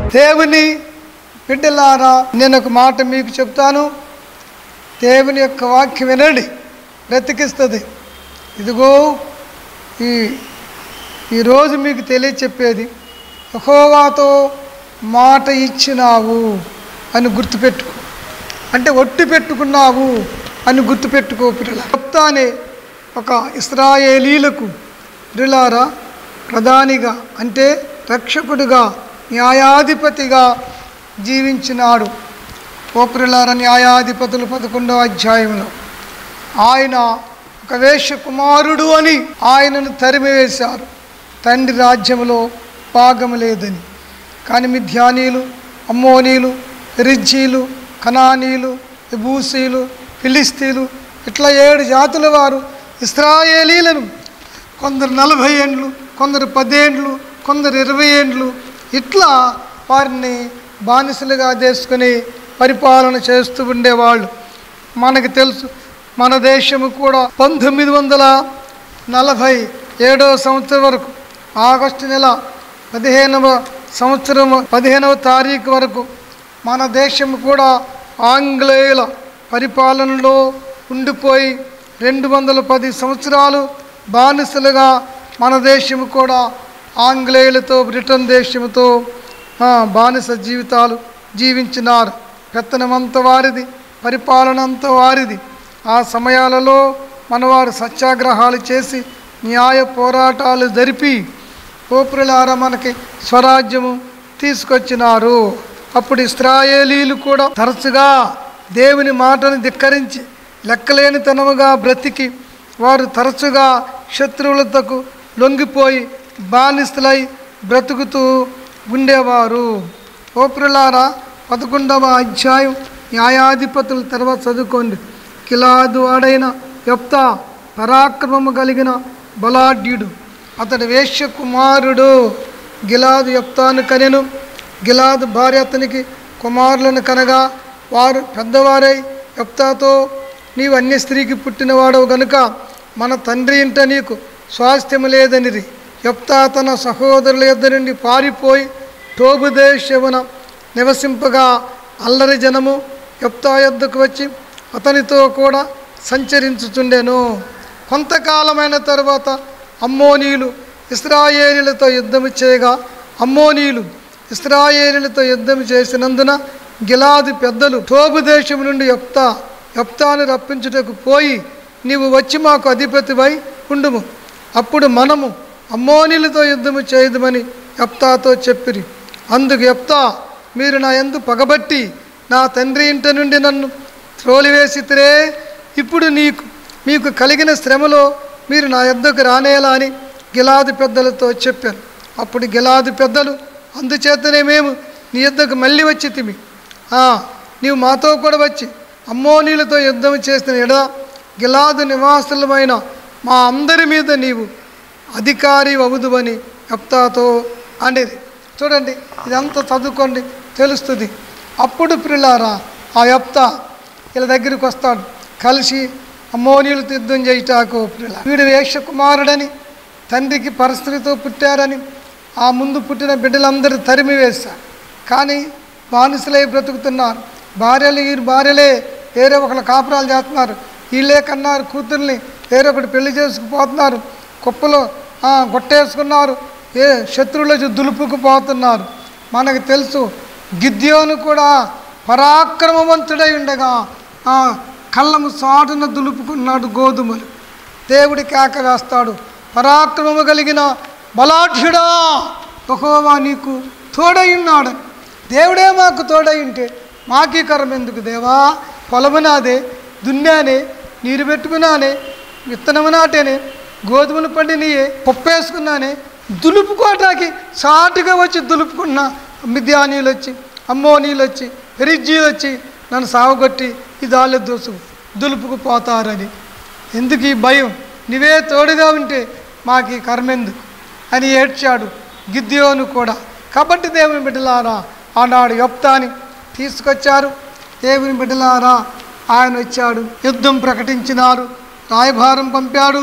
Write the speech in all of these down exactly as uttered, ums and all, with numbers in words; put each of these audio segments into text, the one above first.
దేవుని బిడ్డలారా, నేను ఒక మాట మీకు చెప్తాను. దేవుని యొక్క వాక్యం వినండి, బ్రతికిస్తుంది. ఇదిగో ఈ ఈరోజు మీకు తెలియచెప్పేది, యెహోవాతో మాట ఇచ్చినావు అని గుర్తుపెట్టుకో, అంటే ఒట్టు పెట్టుకున్నావు అని గుర్తుపెట్టుకో. పిల్లల చెప్తానే ఒక ఇశ్రాయేలీలకు పిల్లలారా ప్రధానిగా, అంటే రక్షకుడిగా, న్యాయాధిపతిగా జీవించినాడు. ఓ పిల్లలారా, న్యాయాధిపతులు పదకొండవ అధ్యాయంలో ఆయన ఒక వేశ్య కుమారుడు అని ఆయనను తరిమివేశారు, తండ్రి రాజ్యంలో భాగం లేదని. కానీ మిద్యానీలు, అమ్మోనీలు, రిజ్జీలు, కనానీలు, యెబూసీలు, ఫిలిస్తీన్లు, ఇట్లా ఏడు జాతుల వారు ఇశ్రాయేలీలను కొందరు నలభై ఏండ్లు, కొందరు పదేండ్లు, కొందరు ఇరవై ఏండ్లు ఇట్లా వారిని బానిసలుగా చేసుకుని పరిపాలన చేస్తూ ఉండేవాళ్ళు. మనకు తెలుసు, మన దేశము కూడా పంతొమ్మిది వందల నలభై ఏడవ సంవత్సరం వరకు ఆగస్టు నెల పదిహేనవ సంవత్సరం పదిహేనవ తారీఖు వరకు మన దేశం కూడా ఆంగ్లేయుల పరిపాలనలో ఉండిపోయి రెండు వందల పది సంవత్సరాలు బానిసలుగా మన దేశము కూడా ఆంగ్లేయులతో, బ్రిటన్ దేశంతో బానిస జీవితాలు జీవించినారు. పెత్తనమంతా వారిది, పరిపాలన అంతా వారిది. ఆ సమయాలలో మనవారు సత్యాగ్రహాలు చేసి న్యాయ పోరాటాలు జరిపి ఓపురులారా మనకి స్వరాజ్యము తీసుకొచ్చినారు. అప్పుడు ఇశ్రాయేలీలు కూడా తరచుగా దేవుని మాటను ధిక్కరించి లెక్కలేనితనముగా బ్రతికి వారు తరచుగా శత్రువులతకు లొంగిపోయి బానిసలై బ్రతుకుతూ ఉండేవారు. ఓపురులారా పదకొండవ అధ్యాయం న్యాయాధిపతుల తర్వాత చదువుకోండి. గిలాదు వాడైన యెఫ్తా పరాక్రమము కలిగిన బలాఢ్యుడు, అతడు వేశ్య కుమారుడు. గిలాదు యెఫ్తాను కనెను. గిలాదు భార్య అతనికి కుమారులను కనగా వారు పెద్దవారై యెఫ్తాతో, నీవు అన్య స్త్రీకి పుట్టినవాడవు గనుక మన తండ్రి ఇంట నీకు స్వాస్థ్యము లేదనిరి. యెఫ్తా తన సహోదరుల యొద్ద నుండి పారిపోయి టోబు దేశమున నివసింపగా అల్లరి జనము యెఫ్తా యొద్దకు వచ్చి అతనితో కూడా సంచరించుచుండెను. కొంతకాలమైన తరువాత అమ్మోనీయులు ఇశ్రాయేలీలతో యుద్ధము చేయగా అమ్మోనీయులు ఇశ్రాయేలీలతో యుద్ధం చేసినందున గిలాదు పెద్దలు టోబు దేశం నుండి యెఫ్తా యెఫ్తాను రప్పించుటకు పోయి, నీవు వచ్చి మాకు అధిపతివై ఉండుము, అప్పుడు మనము అమ్మోనీయులతో యుద్ధము చేయదుమని యెఫ్తాతో చెప్పిరి. అందుకు యెఫ్తా, మీరు నా యందు పగబట్టి నా తండ్రి ఇంట నుండి నన్ను త్రోలివేసితిరే, ఇప్పుడు నీకు మీకు కలిగిన శ్రమలో మీరు నా యొద్దకు రానేలా అని గిలాదు పెద్దలతో చెప్పాను. అప్పుడు గిలాదు పెద్దలు, అందుచేతనే మేము నీ యొద్దకు మళ్ళీ వచ్చి తిమి, నీవు మాతో కూడా వచ్చి అమ్మోనీయులతో యుద్ధం చేసిన ఎడల గిలాదు నివాసులమైన మా అందరి మీద నీవు అధికారి అవుదువని యెఫ్తాతో అనేది. చూడండి, ఇదంతా చదువుకోండి, తెలుస్తుంది. అప్పుడు ప్రియులారా ఆ యెఫ్తా వీళ్ళ దగ్గరికి వస్తాడు, కలిసి అమ్మోనీయులతో యుద్ధం చేయుటకు. ప్రియులారా, వీడు వేశ్య కుమారుడని, తండ్రికి పరిస్థితితో పుట్టారని ఆ ముందు పుట్టిన బిడ్డలందరూ తరిమి వేశారు. కానీ బానిసలై బ్రతుకుతున్నారు. భార్యలు ఈ భార్యలే వేరే ఒకళ్ళు కాపురాలు చేస్తున్నారు. వీళ్ళే కన్నారు కూతుర్ని, వేరొకటి పెళ్లి చేసుకుపోతున్నారు. కుప్పలో గొట్టేసుకున్నారు, ఏ శత్రువుల దులుపుకుపోతున్నారు. మనకు తెలుసు, గిద్యోను కూడా పరాక్రమవంతుడై ఉండగా కళ్ళము సాటున దులుపుకున్నాడు గోధుమలు. దేవుడి కేక వేస్తాడు, పరాక్రమము కలిగిన బలాఢ్యుడా, యెహోవా నీకు తోడై ఉన్నాడు. దేవుడే మాకు తోడై ఉంటే మాకీ కరం ఎందుకు దేవా? పొలము నాదే, దున్నానే, నీరు పెట్టుకున్నానే, విత్తనము నాటేనే, గోధుమలు పండినయే, పప్పేసుకున్నానే, దులుపుకోటానికి సాటుగా వచ్చి దులుపుకున్నా మిద్యానీలు వచ్చి, అమ్మోనీలు వచ్చి, పెరిజ్జీలు వచ్చి నన్ను సావగొట్టి ఈ దాళ్ళు దూసు దులుపుకుపోతారని. ఎందుకు ఈ భయం? నువ్వే తోడుగా ఉంటే మాకు ఈ కర్మెందుకు అని ఏడ్చాడు గిద్యోను కూడా. కాబట్టి దేవుని బిడ్డలారా ఆనాడు యెఫ్తాని తీసుకొచ్చారు. దేవుని బిడ్డలారా ఆయన వచ్చాడు, యుద్ధం ప్రకటించినారు, రాయభారం పంపాడు.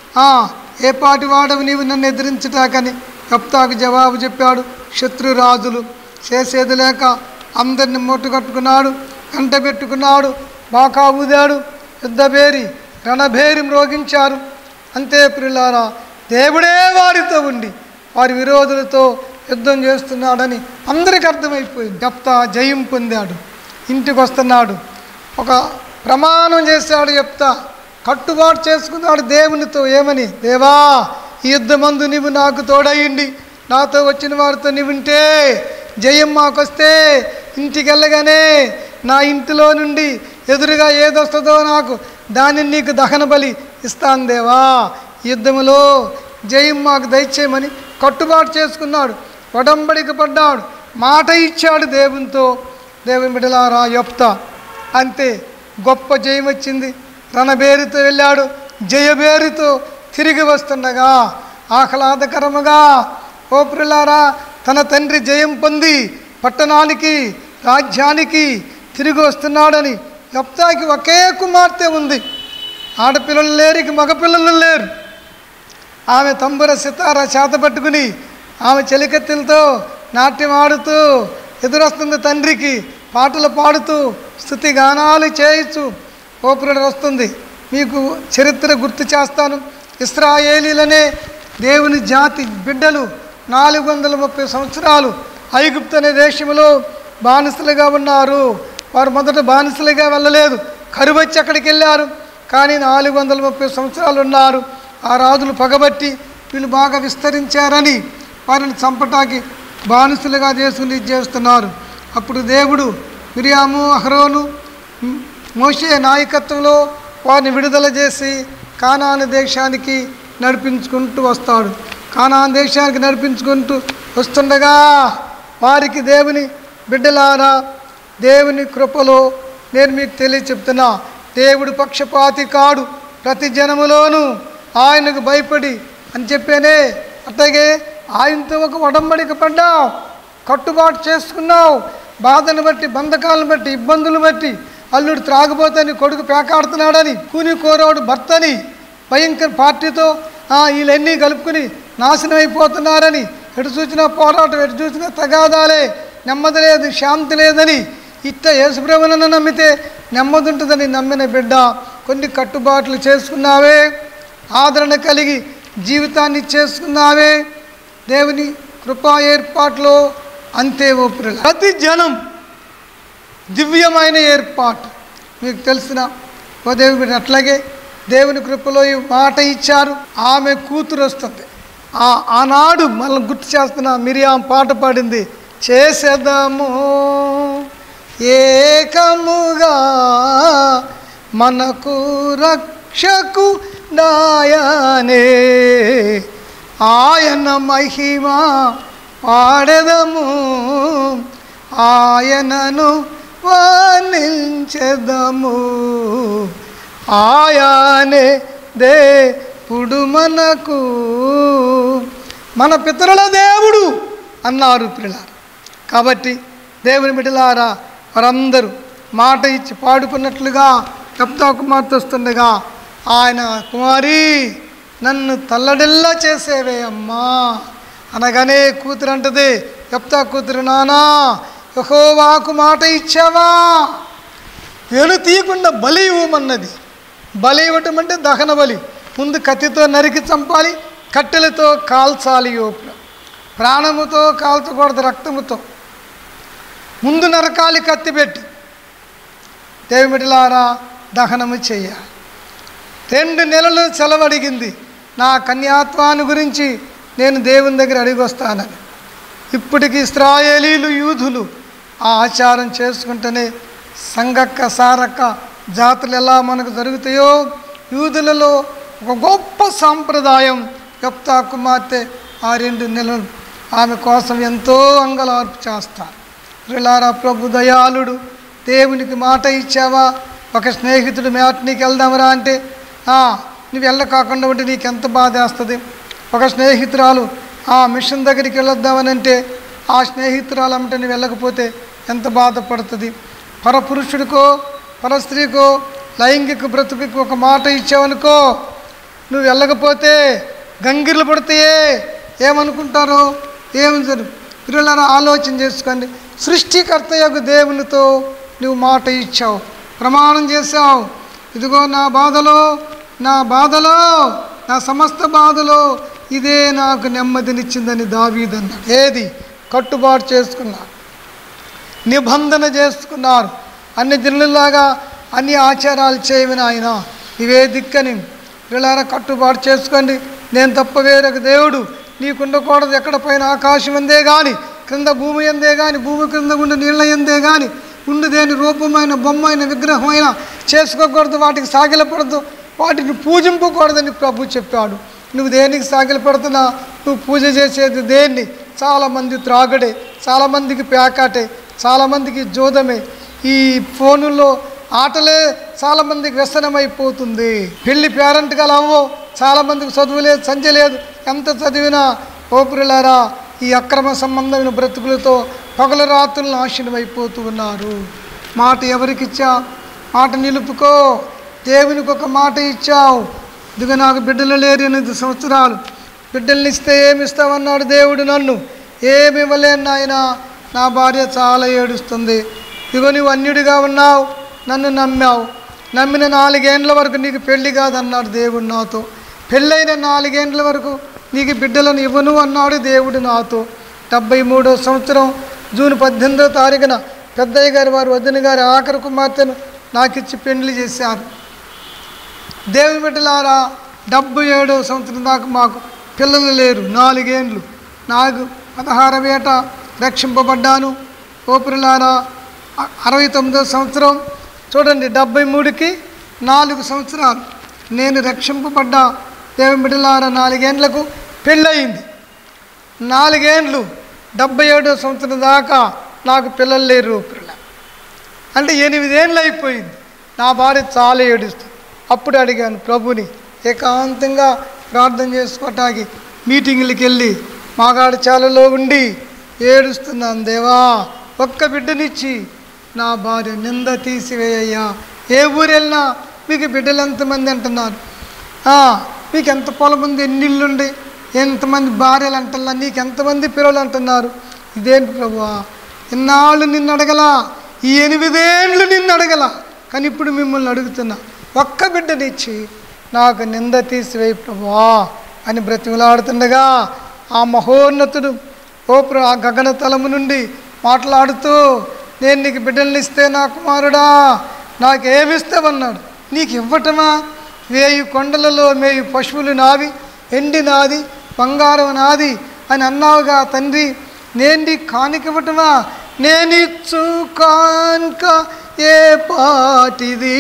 ఏ పాటి వాడవు నీవు నన్ను ఎదిరించటాకని యెఫ్తాకు జవాబు చెప్పాడు. శత్రురాజులు చేసేది లేక అందరిని మొట్టుకట్టుకున్నాడు, కంట పెట్టుకున్నాడు, బాకా ఊదాడు, యుద్ధభేరి రణభేరి మ్రోగించారు. అంతే ప్రియులారా, దేవుడే వారితో ఉండి వారి విరోధులతో యుద్ధం చేస్తున్నాడని అందరికీ అర్థమైపోయింది. యెఫ్తా జయం పొందాడు, ఇంటికి వస్తున్నాడు, ఒక ప్రమాణం చేశాడు. యెఫ్తా కట్టుబాటు చేసుకున్నాడు దేవునితో. ఏమని? దేవా, ఈ యుద్ధమందు నీవు నాకు తోడయిండి నాతో వచ్చిన వారితో నీవుంటే జయం మాకొస్తే ఇంటికి వెళ్ళగానే నా ఇంటిలో నుండి ఎదురుగా ఏదొస్తుందో నాకు దానిని నీకు దహన బలి ఇస్తాను దేవా, యుద్ధములో జయం మాకు దయచేయమని కట్టుబాటు చేసుకున్నాడు, ఒడంబడిక పడ్డాడు, మాట ఇచ్చాడు దేవునితో. దేవుని బిడ్డలారా, యెఫ్తా అంతే గొప్ప జయం వచ్చింది. రణబేరుతో వెళ్ళాడు, జయబేరుతో తిరిగి వస్తుండగా ఆహ్లాదకరముగా ఓ ప్రియులారా తన తండ్రి జయం పొంది పట్టణానికి రాజ్యానికి తిరిగి వస్తున్నాడని. యెఫ్తాకి ఒకే కుమార్తె ఉంది, ఆడపిల్లలు లేరు, ఇక మగపిల్లలు లేరు. ఆమె తంబుర సితార చేత పట్టుకుని ఆమె చెలికత్తెలతో నాట్యం ఆడుతూ ఎదురొస్తుంది తండ్రికి, పాటలు పాడుతూ స్తుతి గానాలు చేయొచ్చు. ఓపురుడు వస్తుంది. మీకు చరిత్ర గుర్తు చేస్తాను. ఇశ్రాయేలీలనే దేవుని జాతి బిడ్డలు నాలుగు వందల ముప్పై సంవత్సరాలు ఐగుప్తు అనే దేశంలో బానిసలుగా ఉన్నారు. వారు మొదట బానిసలుగా వెళ్ళలేదు, కరువు వచ్చి అక్కడికి వెళ్ళారు. కానీ నాలుగు వందల ముప్పై సంవత్సరాలు ఉన్నారు. ఆ రాజులు పగబట్టి వీళ్ళు బాగా విస్తరించారని వారిని చంపటానికి బానిసలుగా చేసుకుని చేస్తున్నారు. అప్పుడు దేవుడు మిరియాము అహరోను మోషే నాయకత్వంలో వారిని విడుదల చేసి కానాను దేశానికి నడిపించుకుంటూ వస్తాడు. కానాను దేశానికి నడిపించుకుంటూ వస్తుండగా వారికి దేవుని బిడ్డలారా, దేవుని కృపలో నేను మీకు తెలియ చెప్తున్నా, దేవుడు పక్షపాతి కాడు. ప్రతి జనములోనూ ఆయనకు భయపడి అని చెప్పేనే అట్లాగే ఆయనతో ఒక ఒడంబడిక పడ్డావు, కట్టుబాటు చేసుకున్నావు. బాధను బట్టి, బంధకాలను బట్టి, ఇబ్బందులు బట్టి, అల్లుడు త్రాగుబోతని కొడుకు పేకాడుతున్నాడని, కూని కోరోడు భర్తని భయంకర పార్టీతో వీళ్ళన్నీ కలుపుకుని నాశనం అయిపోతున్నారని, ఎటు చూసినా పోరాటం, ఎటు చూసినా తగాదాలే, నెమ్మది లేదు, శాంతి లేదని, ఇట్ట యేసుప్రభువును నమ్మితే నెమ్మది ఉంటుందని నమ్మిన బిడ్డ కొన్ని కట్టుబాట్లు చేసుకున్నావే, ఆదరణ కలిగి జీవితాన్ని చేసుకున్నావే దేవుని కృపా ఏర్పాట్లో. అంతే ఓ ప్రియుల, ప్రతి జనం దివ్యమైన ఏర్పాటు మీకు తెలిసిన ఓ దేవుని బిడ్డ. అట్లాగే దేవుని కృపలో ఈ మాట ఇచ్చారు. ఆమె కూతురు వస్తుంది. ఆ ఆనాడు మనం గుర్తు చేస్తున్న మిరియాం పాట పాడింది, చేసేద్దాము ఏకముగా మనకు రక్షకు దాయనే, ఆయన మహిమ పాడెదము, ఆయనను వర్ణించెదము, ఆయనే దేవుడు మనకు, మన పితరుల దేవుడు అన్నారు ప్రియులారా. కాబట్టి దేవుని బిడ్డలారా, వారందరూ మాట ఇచ్చి పాడుకున్నట్లుగా యెఫ్తా కుమార్తె వస్తుండగా ఆయన, కుమారి నన్ను తల్లడిల్లా చేసేవే అమ్మా అనగానే కూతురు అంటది, యెఫ్తా కూతురు, నానా యెహోవాకు మాట ఇచ్చావా, వెను తీయకుండా బలి ఇవ్వమన్నది. బలి ఇవ్వటం అంటే దహన బలి. ముందు కత్తితో నరికి చంపాలి, కట్టెలతో కాల్చాలి. ప్రాణముతో కాల్చకూడదు, రక్తముతో ముందు నరకాలి కత్తి పెట్టి. దేవుని బిడ్డలారా, దహనము చేయాలి. రెండు నెలలు సెలవు అడిగింది. నా కన్యాత్వాన్ని గురించి నేను దేవుని దగ్గర అడిగి వస్తానని. ఇప్పటికి ఇశ్రాయేలీలు యూదులు ఆ ఆచారం చేసుకుంటేనే సంగక్క సారక్క జాతులు ఎలా మనకు జరుగుతాయో యూదులలో ఒక గొప్ప సాంప్రదాయం. యెఫ్తా కుమార్తె ఆ రెండు నెలలు ఆమె కోసం ఎంతో అంగలార్పు చేస్తారు. ప్రియులారా, ప్రభు దయాళుడు. దేవునికి మాట ఇచ్చావా, ఒక స్నేహితుడు మ్యాట్నీకి వెళ్దామరా అంటే నువ్వు వెళ్ళ కాకుండా ఉంటే నీకు ఎంత బాధ వేస్తుంది. ఒక స్నేహితురాలు ఆ మిషన్ దగ్గరికి వెళ్ళొద్దామని అంటే ఆ స్నేహితురాలు అంటే నువ్వు వెళ్ళకపోతే ఎంత బాధపడుతుంది. పరపురుషుడికో పరస్త్రీకో లైంగిక బ్రతుకుకి ఒక మాట ఇచ్చావనుకో, నువ్వు వెళ్ళకపోతే గంగిర్లు పడితే ఏమనుకుంటారో ఏమి జరుగు పిల్లలను ఆలోచన చేసుకోండి. సృష్టికర్త యొక్క దేవునితో నువ్వు మాట ఇచ్చావు, ప్రమాణం చేశావు. ఇదిగో నా బాధలో నా బాధలో నా సమస్త బాధలో ఇదే నాకు నెమ్మదినిచ్చిందని దావీదన్నాడు. ఏది? కట్టుబాటు చేసుకున్నారు, నిబంధన చేసుకున్నారు. అన్ని జనులలాగా అన్ని ఆచారాలు చేయమని ఆయన ఇవే దిక్కని పిల్లల కట్టుబాటు చేసుకోండి. నేను తప్ప వేరొక దేవుడు నీకుండకూడదు. ఎక్కడ పైన ఆకాశం అందే కానీ, క్రింద భూమి అందే కానీ, భూమి క్రింద ఉండి నీళ్ళ ఎందే కానీ ఉండి దేని రూపమైన బొమ్మైన విగ్రహమైన చేసుకోకూడదు, వాటికి సాగిలపడదు, వాటిని పూజింపకూడదని ప్రభు చెప్పాడు. నువ్వు దేనికి సాగిలపడుతున్నా? నువ్వు పూజ చేసేది దేన్ని? చాలామంది త్రాగుడే, చాలామందికి ప్యాకాటే, చాలామందికి జోదమే, ఈ ఫోనుల్లో ఆటలే చాలామందికి వ్యసనమైపోతుంది. పెళ్లి పేరెంట్ గల అవ్వో చాలామందికి చదువు లేదు, సంధ్య లేదు. ఎంత చదివినా ఓపురులారా ఈ అక్రమ సంబంధమైన బ్రతుకులతో పగలు రాత్రులు నాశనం అయిపోతూ ఉన్నారు. మాట ఎవరికిచ్చా? మాట నిలుపుకో. దేవునికి ఒక మాట ఇచ్చావు. ఇదిగో నాకు బిడ్డలు లేరు ఎనిమిది సంవత్సరాలు, బిడ్డల్ని ఇస్తే ఏమి ఇస్తావన్నాడు దేవుడు. నన్ను ఏమి ఇవ్వలేను నాయన. నా భార్య చాలా ఏడుస్తుంది. ఇదిగో నువ్వు అన్యుడిగా ఉన్నావు, నన్ను నమ్మావు, నమ్మిన నాలుగేండ్ల వరకు నీకు పెళ్ళి కాదన్నాడు దేవుడు నాతో. పెళ్ళైన నాలుగేండ్ల వరకు నీకు బిడ్డలను ఇవ్వను అన్నాడు దేవుడు నాతో. డెబ్బై మూడో సంవత్సరం జూన్ పద్దెనిమిదో తారీఖున పెద్దయ్య గారి వారు వదిన గారి ఆఖరి కుమార్తెను నాకు ఇచ్చి పెళ్లి చేశారు. దేవుని బిడ్డలారా, డెబ్బై ఏడో సంవత్సరం దాకా మాకు పిల్లలు లేరు. నాలుగేండ్లు నాకు పదహారు ఏట రక్షింపబడ్డాను. ఓపురులారా, అరవై తొమ్మిదో సంవత్సరం చూడండి, డెబ్బై మూడుకి నాలుగు సంవత్సరాలు నేను రక్షింపబడ్డా. దేవుని బిడ్డలారా, నాలుగేండ్లకు పెళ్ళయింది. నాలుగేండ్లు డెబ్బై ఏడో సంవత్సరం దాకా నాకు పిల్లలు లేరు. అంటే ఎనిమిదేళ్ళు అయిపోయింది. నా భార్య చాలా ఏడుస్తుంది. అప్పుడు అడిగాను ప్రభుని, ఏకాంతంగా ప్రార్థన చేసుకోవటానికి మీటింగ్లకి వెళ్ళి మాగాడు చాలలో ఉండి ఏడుస్తున్నాను. దేవా, ఒక్క బిడ్డనిచ్చి నా భార్య నింద తీసివేయ్యా. ఏ ఊరు వెళ్ళినా మీకు బిడ్డలు ఎంతమంది అంటున్నారు, మీకు ఎంత పొలం ఉంది, ఎన్ని ఇల్లుండి, ఎంతమంది భార్యలు అంటున్నా, నీకు ఎంతమంది పిల్లలు అంటున్నారు. ఇదేంటి ప్రభువా, ఇన్నాళ్ళు నిన్ను అడగలా, ఈ ఎనిమిదేళ్ళు నిన్ను అడగల, కానీ ఇప్పుడు మిమ్మల్ని అడుగుతున్నా, ఒక్క బిడ్డనిచ్చి నాకు నింద తీసివేయి ప్రభువా అని బ్రతిమలాడుతుండగా ఆ మహోన్నతుడు ఓపురు ఆ గగన తలము నుండి మాట్లాడుతూ, నేను నీకు బిడ్డల్ని ఇస్తే నా కుమారుడా నాకేమిస్తావన్నాడు. నీకు ఇవ్వటమా? వేయి కొండలలో మేయి పశువులు నావి, ఎండి నాది, బంగారం నాది అని అన్నావుగా తండ్రి, నేను నీకు కానుక ఇవ్వటమా? నేనిచ్చు కానుక ఏ పాటిది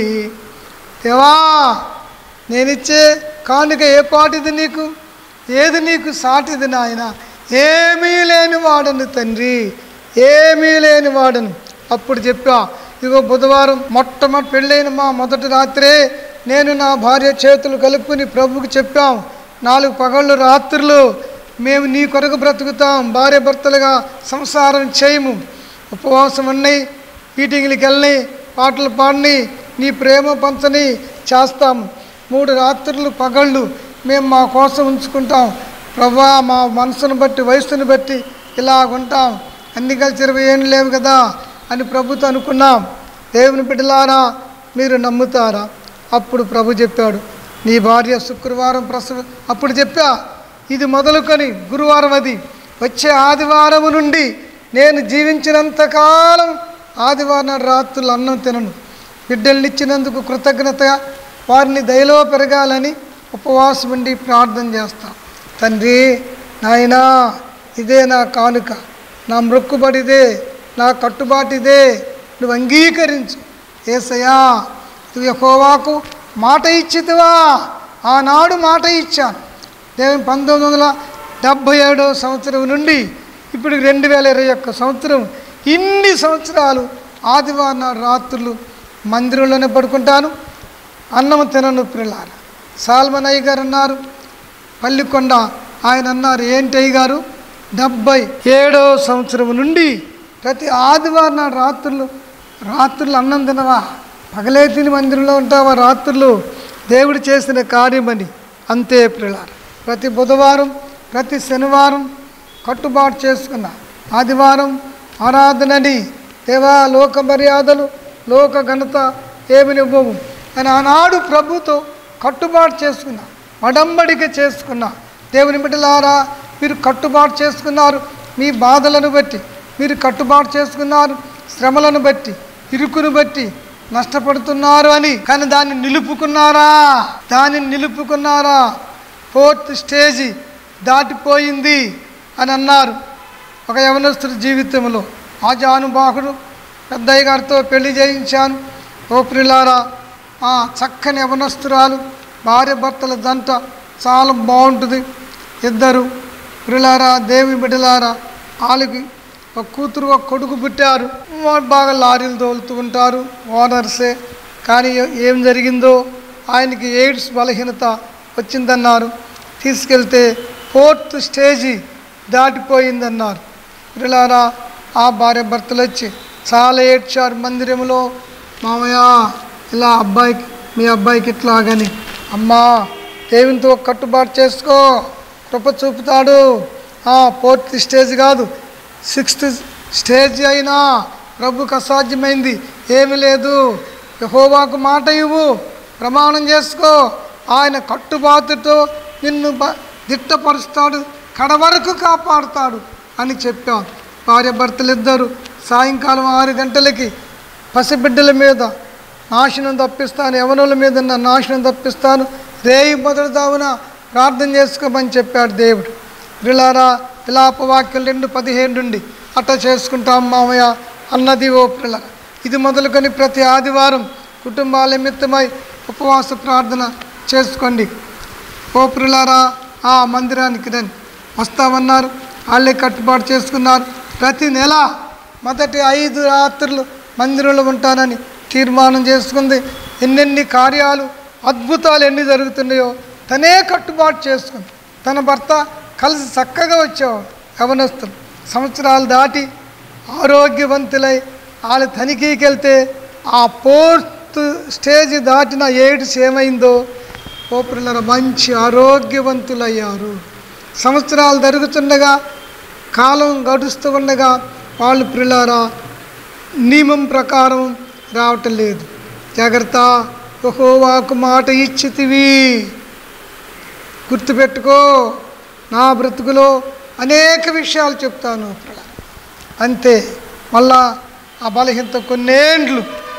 దేవా, నేనిచ్చే కానుక ఏ పాటిది నీకు? ఏది నీకు సాటిది నాయన? ఏమీ లేని వాడను తండ్రి, ఏమీ లేని వాడను. అప్పుడు చెప్పా, ఇదిగో బుధవారం మొట్టమొదటి పెళ్ళైన మా మొదటి రాత్రే నేను నా భార్య చేతులు కలుపుకుని ప్రభువుకి చెప్పాం, నాలుగు పగళ్ళు రాత్రులు మేము నీ కొరకు బ్రతుకుతాం, భార్య భర్తలుగా సంసారం చేయము, ఉపవాసం ఉన్నాయి, మీటింగ్లకి వెళ్ళి పాటలు పాడిని, నీ ప్రేమ పంచని చేస్తాం, మూడు రాత్రులు పగళ్ళు మేము మా కోసం ఉంచుకుంటాం ప్రభువా, మా మనసును బట్టి వయసును బట్టి ఇలాగుంటాం, అన్ని కలిసి ఇరవై ఏళ్ళు లేవు కదా అని ప్రభుతో అనుకున్నాం. దేవుని బిడ్డలారా, మీరు నమ్ముతారా? అప్పుడు ప్రభు చెప్పాడు, నీ భార్య శుక్రవారం ప్రసవ అప్పుడు చెప్పా, ఇది మొదలుకొని గురువారం అది వచ్చే ఆదివారం నుండి నేను జీవించినంతకాలం ఆదివారం నాడు రాత్రులు అన్నం తినను, బిడ్డల్నిచ్చినందుకు కృతజ్ఞత వారిని దయలో పెరగాలని ఉపవాసం ఉండి ప్రార్థన చేస్తాం. తండ్రి నాయనా, ఇదే నా కానుక, నా మొక్కుబడిదే, నా కట్టుబాటిదే, నువ్వు అంగీకరించు యేసయ్యా. నువ్వు యెహోవాకు మాట ఇచ్చితివా, ఆనాడు మాట ఇచ్చాను. దేవుని పంతొమ్మిది వందల డెబ్భై ఏడవ సంవత్సరం నుండి ఇప్పుడు రెండు వేల ఇరవై ఒక్క సంవత్సరం, ఇన్ని సంవత్సరాలు ఆదివారం నాడు రాత్రులు మందిరంలోనే పడుకుంటాను, అన్నం తినను. పిల్లల సాల్మన్ అయ్య గారు అన్నారు, పల్లికొండ ఆయన అన్నారు, ఏంటి అయ్య గారు, డెబ్భై ఏడవ సంవత్సరం నుండి ప్రతి ఆదివారం నాడు రాత్రులు రాత్రులు అన్నం తినవా, పగలే తిని మందిరంలో ఉంటావా, రాత్రులు దేవుడు చేసిన కార్యమని. అంతే పిల్లల ప్రతి బుధవారం ప్రతి శనివారం కట్టుబాటు చేసుకున్నా. ఆదివారం ఆరాధనని దేవా లోక మర్యాదలు లోక ఘనత ఏమి ఇవ్వవు అని ఆనాడు ప్రభుతో కట్టుబాటు చేసుకున్నా, మడంబడిక చేసుకున్నా. దేవుని బిడ్డలారా, మీరు కట్టుబాటు చేసుకున్నారు. మీ బాధలను బట్టి మీరు కట్టుబాటు చేసుకున్నారు, శ్రమలను బట్టి ఇరుకును బట్టి నష్టపడుతున్నారు అని. కానీ దాన్ని నిలుపుకున్నారా? దాన్ని నిలుపుకున్నారా? ఫోర్త్ స్టేజీ దాటిపోయింది అని అన్నారు. ఒక యవనస్తుడి జీవితంలో ఆజానుబాహుడు పెద్దయ్య గారితో పెళ్లి చేయించాను. ఓ ప్రియులారా, ఆ చక్కని యవనస్తురాలు, భార్య భర్తల జంట చాలా బాగుంటుంది. ఇద్దరు ప్రియులారా, దేవుని బిడ్డలారా, వాళ్ళకి ఒక కూతురు ఒక కొడుకు పుట్టారు. వాడు బాగా లారీలు తోలుతూ ఉంటారు, ఓనర్సే. కానీ ఏం జరిగిందో ఆయనకి ఎయిడ్స్ బలహీనత వచ్చిందన్నారు. తీసుకెళ్తే ఫోర్త్ స్టేజీ దాటిపోయిందన్నారు. ప్రియులారా, ఆ భార్య భర్తలు వచ్చి చాలా ఏడ్చారు మందిరంలో. మామయ్య ఇలా అబ్బాయికి మీ అబ్బాయికి ఇట్లాగని. అమ్మా, దేవునితో కట్టుబాటు చేసుకో, కృప చూపుతాడు. ఫోర్త్ స్టేజ్ కాదు, సిక్స్త్ స్టేజ్ అయినా ప్రభుకు అసాధ్యమైంది ఏమి లేదు. యెహోవాకు మాట ఇవ్వు, ప్రమాణం చేసుకో, ఆయన కట్టుబాటుతో నిన్ను దిట్టపరుస్తాడు, కడవరకు కాపాడుతాడు అని చెప్పాం. భార్య భర్తలిద్దరూ సాయంకాలం ఆరు గంటలకి పసిబిడ్డల మీద నాశనం తప్పిస్తాను, యవనుల మీద నాశనం తప్పిస్తాను, రేయి మొదలుదావున ప్రార్థన చేసుకోమని చెప్పాడు దేవుడు. ప్రియులారా, విలాపవాక్యం రెండు పదిహేను నుండి అట్ట చేసుకుంటాం మామయ్య అన్నది. ఓ ప్రియుల, ఇది మొదలుకొని ప్రతి ఆదివారం కుటుంబాల నిమిత్తమై ఉపవాస ప్రార్థన చేసుకోండి. ఓ ప్రియులారా, ఆ మందిరానికి రండి. వస్తామన్నారు, వాళ్ళే కట్టుబాటు చేసుకున్నారు. ప్రతి నెల మొదటి ఐదు రాత్రులు మందిరంలో ఉంటానని తీర్మానం చేసుకుంది. ఎన్నెన్ని కార్యాలు అద్భుతాలు ఎన్ని జరుగుతున్నాయో తనే కట్టుబాటు చేసుకుంది. తన భర్త కలిసి చక్కగా వచ్చేవాడు. యవనస్తులు సంవత్సరాలు దాటి ఆరోగ్యవంతులై వాళ్ళ తనిఖీకి వెళ్తే ఆ ఫోర్త్ స్టేజ్ దాటిన ఎయిడ్స్ ఏమైందో ఓ పిల్లల మంచి ఆరోగ్యవంతులయ్యారు. సంవత్సరాలు జరుగుతుండగా, కాలం గడుస్తూ ఉండగా వాళ్ళు పిల్లరా నియమం ప్రకారం రావటం లేదు. జాగ్రత్త, యెహోవాకు మాట ఇచ్చితివి, గుర్తుపెట్టుకో. నా బ్రతుకులో అనేక విషయాలు చెప్తాను అంతే. మళ్ళా ఆ బలహీనత కొన్నేండ్లు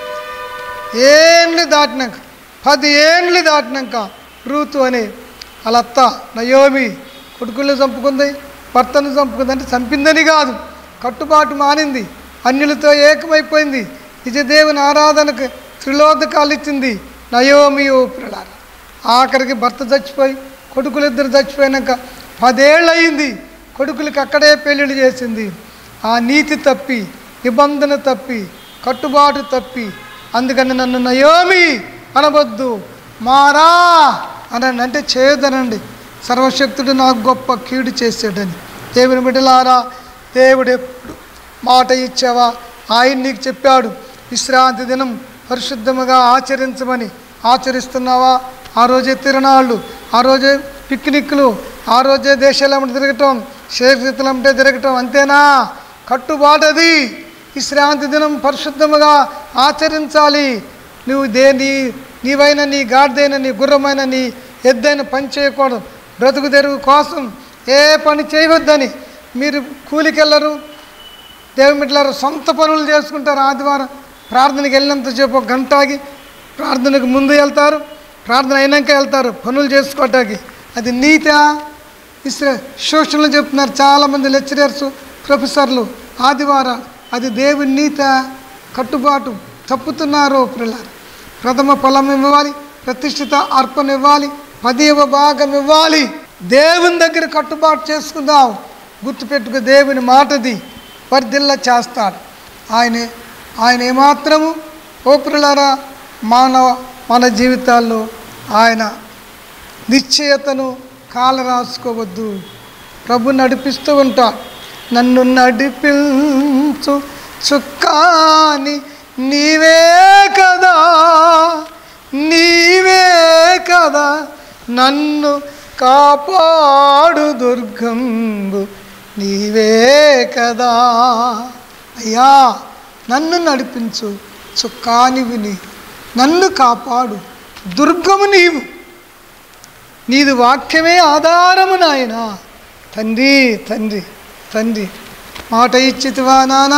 ఏండ్లు దాటినాక, పది ఏండ్లు దాటినాక రూతు అనే వాళ్ళ అత్త నయోమి కొడుకులను చంపుకుంది, భర్తను చంపుకుంది. అంటే చంపిందని కాదు, కట్టుబాటు మానింది, అన్యులతో ఏకమైపోయింది, నిజదేవుని ఆరాధనకు త్రిలోదకాలు ఇచ్చింది నయోమి. ఓ ప్రియులారా, ఆఖరికి భర్త చచ్చిపోయి కొడుకులు ఇద్దరు చచ్చిపోయినాక పదేళ్ళు అయింది. కొడుకులకి అక్కడే పెళ్ళిళ్ళు చేసింది. ఆ నీతి తప్పి, నిబంధన తప్పి, కట్టుబాటు తప్పి. అందుకని నన్ను నయోమి అనవద్దు, మారా అని అంటే చేయదనండి. సర్వశక్తుడు నాకు గొప్ప కీడు చేసాడని. దేవుని బిడ్డలారా, దేవుడు ఎప్పుడు మాట ఇచ్చావా? ఆయన నీకు చెప్పాడు విశ్రాంతి దినం పరిశుద్ధముగా ఆచరించమని. ఆచరిస్తున్నావా? ఆ రోజే తిరణాళ్ళు, ఆ రోజే పిక్నిక్లు, ఆ రోజే దేశాలమ్మట తిరగటం, శేషితులమ్మటే తిరగటం, అంతేనా? కట్టుబాటది. విశ్రాంతి దినం పరిశుద్ధముగా ఆచరించాలి. నువ్వు దేని నీవైన నీ గాడిదైన నీ గుర్రమైన నీ ఎద్దైన పని చేయకూడదు. బ్రతుకు తెరుగు కోసం ఏ పని చేయవద్దని. మీరు కూలికెళ్ళరు, దేవుని బిడ్డలారా, సొంత పనులు చేసుకుంటారు. ఆదివారం ప్రార్థనకి వెళ్ళినంతసేపు ఒక గంట ఆగి ప్రార్థనకు ముందు వెళ్తారు, ప్రార్థన అయినాక వెళ్తారు పనులు చేసుకోవటానికి. అది నీతా? ఇస్రా సోషల్లో చెప్తున్నారు చాలామంది లెక్చరర్స్, ప్రొఫెసర్లు. ఆదివారం అది దేవుని నీత? కట్టుబాటు తప్పుతున్నారు పిల్లలు. ప్రథమ ఫలం ఇవ్వాలి, ప్రతిష్ఠిత అర్పణ ఇవ్వాలి, పదేవ భాగం ఇవ్వాలి. దేవుని దగ్గర కట్టుబాటు చేసుకుందాం. గుర్తుపెట్టుకు, దేవుని మాటది వర్ధిల్ల చేస్తాడు. ఆయనే ఆయన ఏమాత్రము ఓ పిల్లరా మానవ మన జీవితాల్లో ఆయన నిశ్చయతను కాల రాసుకోవద్దు. ప్రభు నడిపిస్తూ ఉంటాడు. నన్ను నడిపించు చుక్కాని నీవే కదా, నీవే కదా, నన్ను కాపాడు దుర్గంబు నీవే కదా. అయ్యా నన్ను నడిపించు, చుక్కానివి నీవు, నన్ను కాపాడు, దుర్గము నీవు, నీది వాక్యమే ఆధారము నాయన. తండ్రి తండ్రి తండ్రి మాట ఇచ్చితివా నానా,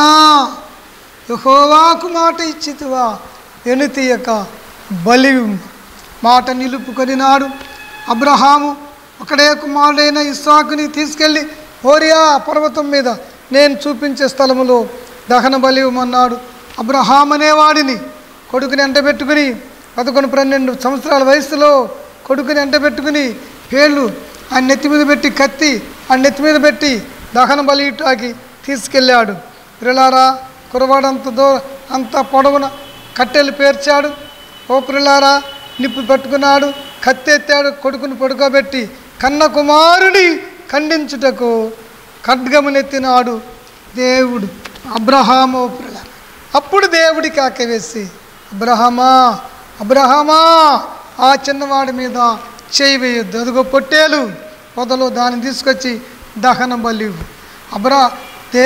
యెహోవాకు మాట ఇచ్చితివా, వెనుతీయక బలి మాట నిలుపుకొని నాడు అబ్రహాము ఒకడే కుమారుడైన ఇస్సాకుని తీసుకెళ్ళి హోరియా పర్వతం మీద నేను చూపించే స్థలములో దహన బలి ఇవ్వమన్నాడు. అబ్రహాం అనేవాడిని కొడుకుని ఎంటబెట్టుకుని పదకొండు పన్నెండు సంవత్సరాల వయసులో కొడుకుని ఎంటబెట్టుకుని పేర్లు ఆ నెత్తి మీద పెట్టి కత్తి ఆ నెత్తి మీద పెట్టి దహన బలి ఇటాకి తీసుకెళ్ళాడు. పిల్లలారా కురవాడంత దో అంత పొడవున కట్టెలు పేర్చాడు. ఓ పిల్లలారా నిప్పు పెట్టుకున్నాడు, కత్తి ఎత్తాడు, కొడుకుని పడుకోబెట్టి కన్న కుమారుని ఖండించుటకు ఖడ్గమునెత్తినాడు దేవుడు అబ్రహాము. పిల్ల అప్పుడు దేవుడి కాక వేసి అబ్రహమా అబ్రహమా ఆ చిన్నవాడి మీద చేయి వేయొద్దు, అదిగో పొట్టేలు పొదలో దాన్ని తీసుకొచ్చి దహన బలి. అబ్రా దే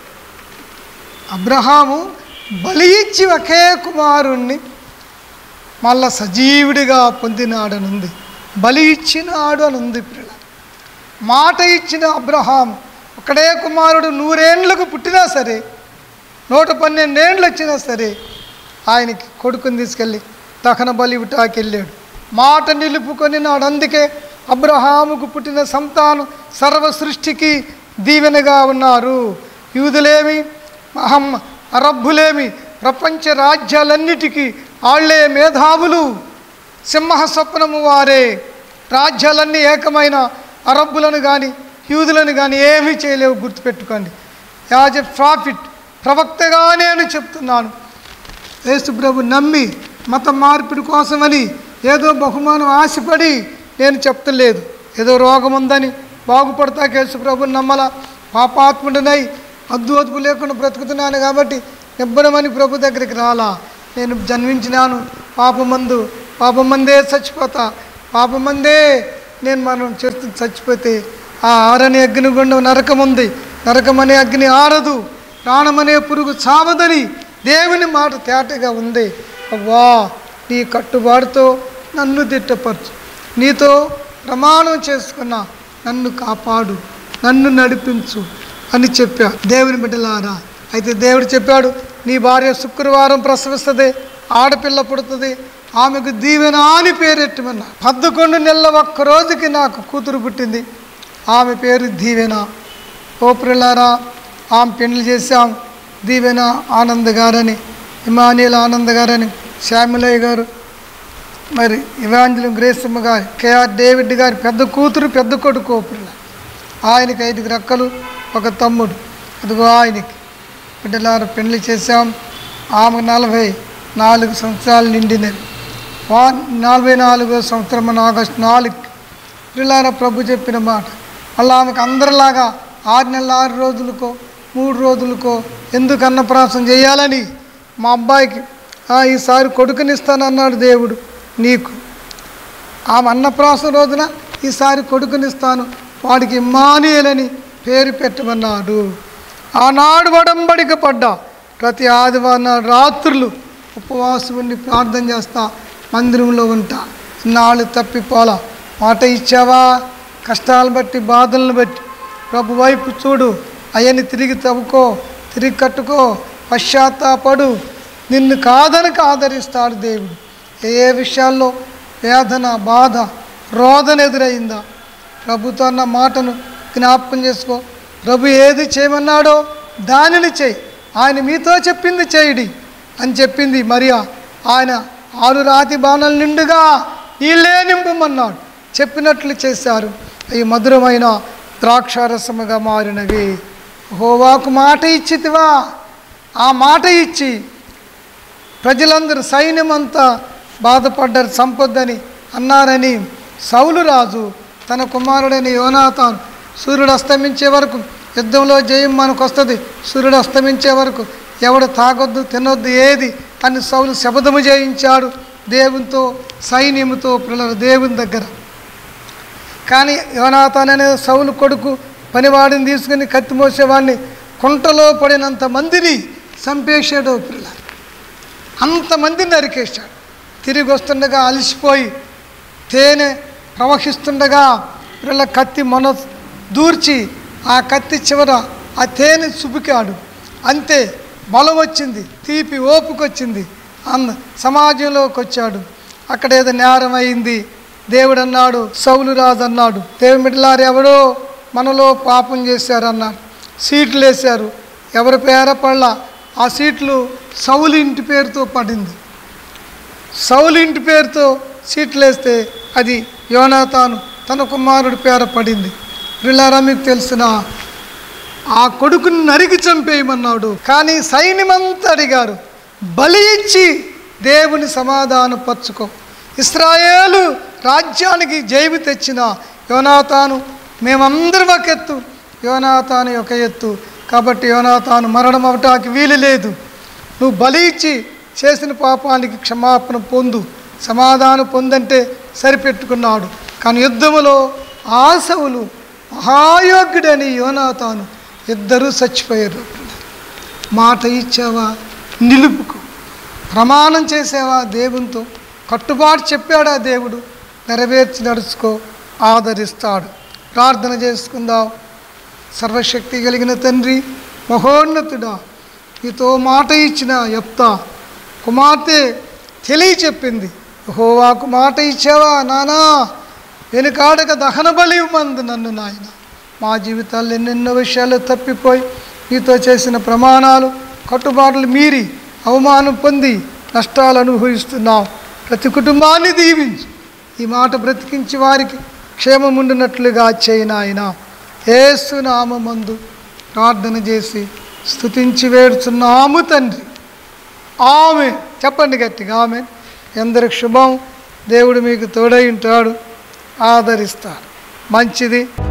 అబ్రహాము బలి ఇచ్చి ఒకే కుమారుణ్ణి మళ్ళా సజీవుడిగా పొందినాడనుంది, బలి ఇచ్చినాడు అని ఉంది. పిల్ల మాట ఇచ్చిన అబ్రహాం ఒకడే కుమారుడు నూరేండ్లకు పుట్టినా సరే, నూట పన్నెండేండ్లు వచ్చినా సరే ఆయనకి కొడుకుని తీసుకెళ్ళి దహన బలి ఇవ్వటానికి వెళ్ళాడు. మాట నిలుపుకొని నాడు. అందుకే అబ్రహాముకు పుట్టిన సంతానం సర్వ సృష్టికి దీవెనగా ఉన్నారు. యూదులేమి అహం అరబ్బులేమి ప్రపంచ రాజ్యాలన్నిటికీ ఆళ్లే మేధావులు, సింహ స్వప్నము వారే. రాజ్యాలన్నీ ఏకమైన అరబ్బులను కానీ యూదులను కానీ ఏమీ చేయలేవు, గుర్తుపెట్టుకోండి. యాజ్ ఎ ప్రాఫిట్ ప్రవక్తగా నేను చెప్తున్నాను. యేసు ప్రభు నమ్మి మత మార్పిడి కోసమని ఏదో బహుమానం ఆశపడి నేను చెప్తలేదు. ఏదో రోగం ఉందని బాగుపడతాక యేసు ప్రభుని నమ్మల, పాపాత్ముడినై అద్దు అదుపు లేకుండా బ్రతుకుతున్నాను కాబట్టి నిబ్బరమని ప్రభు దగ్గరికి రాలా. నేను జన్మించినాను పాపమందు, పాపమందే చచ్చిపోతా, పాపమందే నేను మనం చేస్తూ చచ్చిపోతే ఆ ఆరని అగ్నిగుండం నరకం ఉంది, నరకమనే అగ్ని ఆరదు, ప్రాణమనే పురుగు చావదని దేవుని మాట తేటగా ఉంది. అవ్వా నీ కట్టుబాటుతో నన్ను దిట్టపరచు, నీతో ప్రమాణం చేసుకున్నా నన్ను కాపాడు, నన్ను నడిపించు అని చెప్పా. దేవుని బిడ్డలారా, అయితే దేవుడు చెప్పాడు, నీ భార్య శుక్రవారం ప్రసవిస్తుంది, ఆడపిల్ల పుడుతుంది, ఆమెకు దీవెన అని పేరెట్టమన్నా. పదకొండు నెలల ఒక్క రోజుకి నాకు కూతురు పుట్టింది, ఆమె పేరు దీవెన. ఓ పిల్లారా, ఆమె పెళ్లి చేశాం. దీవెన ఆనంద్ గారని, ఇమానియల్ ఆనంద్ గారని, శ్యామిలయ్య గారు, మరి ఇవాంజలం గ్రేసమ్మ గారు, కేఆర్ డేవిడ్ గారి పెద్ద కూతురు పెద్ద కొడుకు. ఓ పిల్ల, ఆయనకి ఐదుగు రెక్కలు, ఒక తమ్ముడు. అదిగో ఆయనకి బిడ్డలారు పెళ్లి చేశాం. ఆమె నలభై నాలుగు సంవత్సరాలు నిండినవి. వా నలభై నాలుగో సంవత్సరం మన ఆగస్టు నాలుగు పిల్లార ప్రభు చెప్పిన మాట. మళ్ళీ ఆమెకు అందరిలాగా ఆరు నెలల ఆరు రోజులకో మూడు రోజులకో ఎందుకు అన్నప్రాసం చేయాలని మా అబ్బాయికి ఈసారి కొడుకునిస్తానన్నాడు దేవుడు నీకు. ఆమె అన్నప్రాసం రోజున ఈసారి కొడుకునిస్తాను, వాడికి ఇమ్మానుయేలని పేరు పెట్టమన్నాడు. ఆనాడు వడంబడిక పడ్డా ప్రతి ఆదివారం రాత్రులు ఉపవాసం ఉండి ప్రార్థన చేస్తా, మందిరంలో ఉంటా. ఇన్నాళ్ళు తప్పిపోలా. మాట ఇచ్చావా, కష్టాలు బట్టి బాధలను బట్టి ప్రభు వైపు చూడు, అయ్యని తిరిగి తవ్వుకో, తిరిగి కట్టుకో, పశ్చాత్తాపడు. నిన్ను కాదనక ఆదరిస్తాడు దేవుడు. ఏ ఏ విషయాల్లో వేదన బాధ రోదన ఎదురైందా ప్రభుతో అన్న మాటను జ్ఞాపకం చేసుకో. ప్రభు ఏది చేయమన్నాడో దానిని చేయి, ఆయన మీతో చెప్పింది చేయడి అని చెప్పింది మరియా. ఆయన ఆరు రాతి బాణాలు నిండుగా నీళ్ళే నింపమన్నాడు, చెప్పినట్లు చేశారు. అవి మధురమైన ద్రాక్షారసముగా మారినవి. యెహోవాకు మాట ఇచ్చితివా, ఆ మాట ఇచ్చి ప్రజలందరూ సైన్యమంతా బాధపడ్డారు, సంపొద్దని అన్నారని సౌలు రాజు తన కుమారుడైన యోనాతాను సూర్యుడు అస్తమించే వరకు యుద్ధంలో జయం మనకు వస్తుంది, సూర్యుడు అస్తమించే వరకు ఎవడు తాగొద్దు తినొద్దు ఏది అని సౌలు శపథము చేయించాడు దేవునితో, సైన్యముతో, పిల్లలు దేవుని దగ్గర. కానీ యోనాతాన్ అనే సౌలు కొడుకు పనివాడిని తీసుకుని కత్తి మోసేవాడిని కుంటలో పడినంత మందిని చంపేశాడు పిల్ల. అంతమందిని నరికేశాడు. తిరిగి వస్తుండగా అలసిపోయి తేనె ప్రవహిస్తుండగా పిల్ల కత్తి మొన దూర్చి ఆ కత్తి చివర ఆ తేనె చుబికాడు. అంతే, బలం వచ్చింది, తీపి ఓపుకొచ్చింది, అంద సమాజంలోకి వచ్చాడు. అక్కడ ఏదో నేరం అయింది. దేవుడు అన్నాడు, సౌలు రాజు అన్నాడు, దేవుని బిడ్డలారు ఎవడో మనలో పాపం చేశారన్నాడు. సీట్లు వేశారు, ఎవరి పేర పడలా. ఆ సీట్లు సౌలు ఇంటి పేరుతో పడింది. సౌలు ఇంటి పేరుతో సీట్లు వేస్తే అది యోనాతాను తన కుమారుడి పేర పడింది. పిల్లారా, మీకు తెలిసిన ఆ కొడుకుని నరికి చంపేయమన్నాడు. కానీ సైన్యమంతా అడిగారు, బలి ఇచ్చి దేవుని సమాధానపరచుకో. ఇశ్రాయేలు రాజ్యానికి జయము తెచ్చిన యోనాతాను, మేమందరం ఒక ఎత్తు, యోనాతాను ఒక ఎత్తు. కాబట్టి యోనాతాను మరణం అవటానికి వీలు లేదు. నువ్వు బలి ఇచ్చి చేసిన పాపానికి క్షమాపణ పొందు, సమాధానం పొందంటే సరిపెట్టుకున్నాడు. కానీ యుద్ధములో ఆ సౌలు మహాయోగ్యుడని యోనాతాను ఇద్దరూ చచ్చిపోయారు. మాట ఇచ్చావా, నిలుపుకో. ప్రమాణం చేసావా, దేవునితో కట్టుబాటు చెప్పాడా దేవుడు, నెరవేర్చి నడుచుకో, ఆదరిస్తాడు. ప్రార్థన చేసుకుందాం. సర్వశక్తి కలిగిన తండ్రి, మహోన్నతుడా, నీతో మాట ఇచ్చిన యెఫ్తా కుమార్తె తెలియ చెప్పింది. యెహోవాకు మాట ఇచ్చావా నానా, వెనుకాడక దహన బలి ఇవ్వమంది నన్ను నాయన. మా జీవితాల్లో ఎన్నెన్నో విషయాలు తప్పిపోయి నీతో చేసిన ప్రమాణాలు కట్టుబాట్లు మీరి అవమానం పొంది నష్టాలు అనుభవిస్తున్నాం. ప్రతి కుటుంబాన్ని దీవించు. ఈ మాట బ్రతికించి వారికి క్షేమం ఉండినట్లుగా చేయి నాయన. యేసు నామమందు ప్రార్థన చేసి స్తుతించి వేడుచున్నాము తండ్రి. ఆమెన్. చెప్పండి గట్టిగా ఆమెన్. ఎందరికి శుభం. దేవుడు మీకు తోడై ఉంటాడు, ఆదరిస్తాడు. మంచిది.